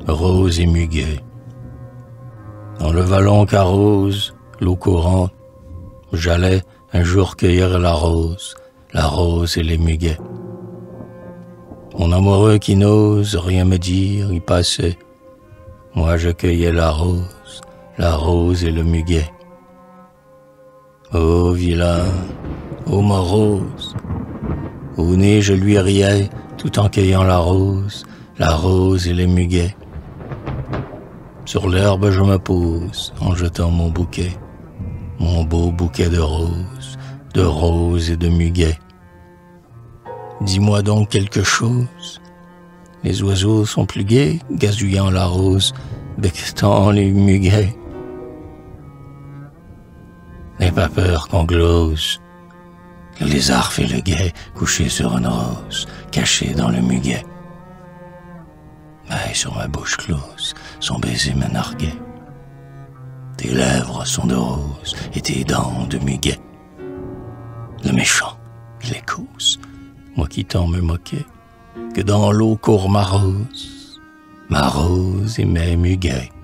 rose et muguet. Dans le vallon qu'arrose l'eau courante, j'allais un jour cueillir la rose et les muguets. Mon amoureux qui n'ose rien me dire, y passait. Moi je cueillais la rose et le muguet. Ô vilain, ô morose, au nez je lui riais tout en cueillant la rose et les muguets. Sur l'herbe je me pose en jetant mon bouquet, mon beau bouquet de roses et de muguets. Dis-moi donc quelque chose, les oiseaux sont plus gais, gazouillant la rose, becquetant les muguets. N'aie pas peur qu'on glose, le lézard fait le guet, couché sur une rose, caché dans le muguet. Mais sur ma bouche close, son baiser me narguait. Tes lèvres sont de rose et tes dents de muguet. Le méchant, il est cause, moi qui tant me moquais, que dans l'eau court ma rose et mes muguets.